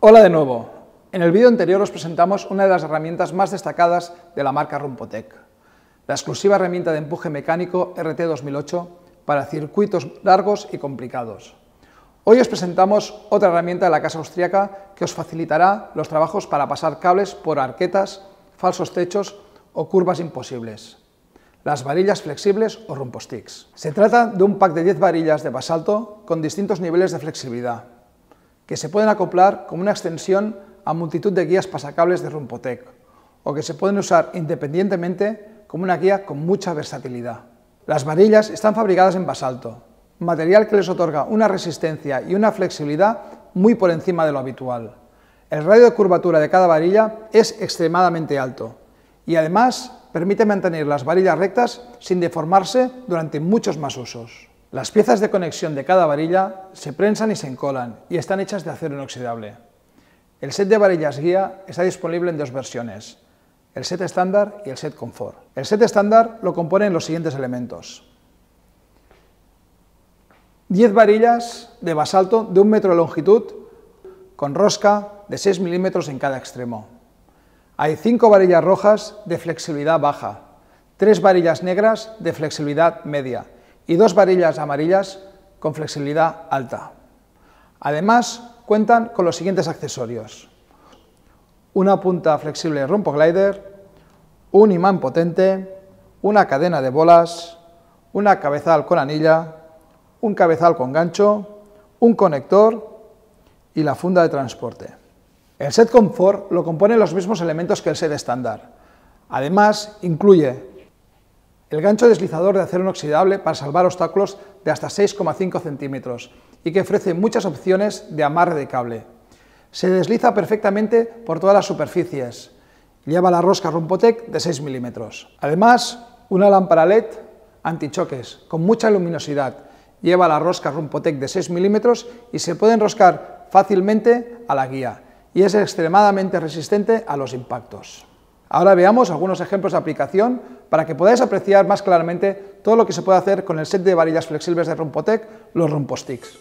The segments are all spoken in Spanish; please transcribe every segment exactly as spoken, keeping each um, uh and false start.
Hola de nuevo. En el vídeo anterior os presentamos una de las herramientas más destacadas de la marca Rumpotec, la exclusiva herramienta de empuje mecánico R T dos mil ocho para circuitos largos y complicados. Hoy os presentamos otra herramienta de la casa austríaca que os facilitará los trabajos para pasar cables por arquetas, falsos techos o curvas imposibles, las varillas flexibles o Rumpostix. Se trata de un pack de diez varillas de basalto con distintos niveles de flexibilidad, que se pueden acoplar como una extensión a multitud de guías pasacables de Rumpotec, o que se pueden usar independientemente como una guía con mucha versatilidad. Las varillas están fabricadas en basalto, material que les otorga una resistencia y una flexibilidad muy por encima de lo habitual. El radio de curvatura de cada varilla es extremadamente alto y además permite mantener las varillas rectas sin deformarse durante muchos más usos. Las piezas de conexión de cada varilla se prensan y se encolan y están hechas de acero inoxidable. El set de varillas guía está disponible en dos versiones, el set estándar y el set confort. El set estándar lo componen los siguientes elementos: diez varillas de basalto de un metro de longitud con rosca de seis milímetros en cada extremo. Hay cinco varillas rojas de flexibilidad baja, tres varillas negras de flexibilidad media y dos varillas amarillas con flexibilidad alta. Además, cuentan con los siguientes accesorios: una punta flexible Rumpoglider, un imán potente, una cadena de bolas, una cabezal con anilla, un cabezal con gancho, un conector y la funda de transporte. El set confort lo componen los mismos elementos que el set estándar. Además, incluye el gancho deslizador de acero inoxidable para salvar obstáculos de hasta seis coma cinco centímetros y que ofrece muchas opciones de amarre de cable. Se desliza perfectamente por todas las superficies. Lleva la rosca Rumpotec de seis milímetros. Además, una lámpara L E D antichoques con mucha luminosidad. Lleva la rosca Rumpotec de seis milímetros y se puede enroscar fácilmente a la guía y es extremadamente resistente a los impactos. Ahora veamos algunos ejemplos de aplicación para que podáis apreciar más claramente todo lo que se puede hacer con el set de varillas flexibles de Rumpotec, los Rumpostix.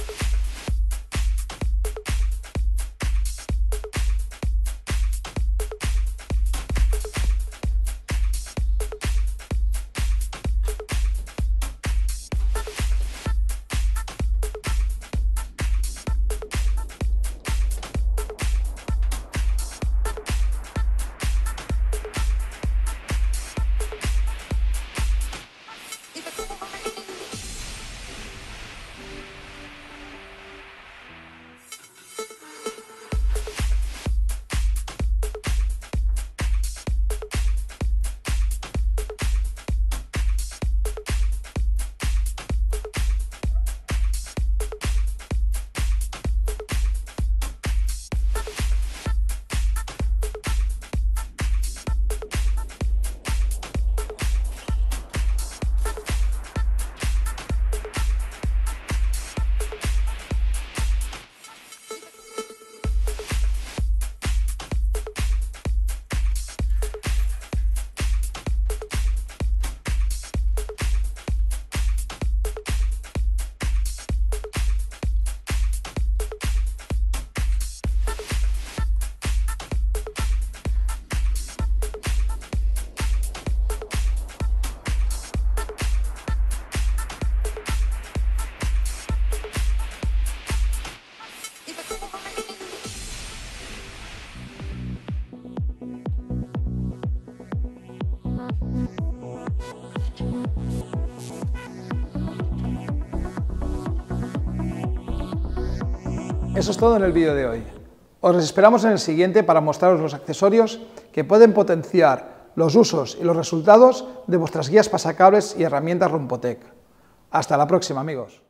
Eso es todo en el vídeo de hoy. Os esperamos en el siguiente para mostraros los accesorios que pueden potenciar los usos y los resultados de vuestras guías pasacables y herramientas Rumpotec. Hasta la próxima, amigos.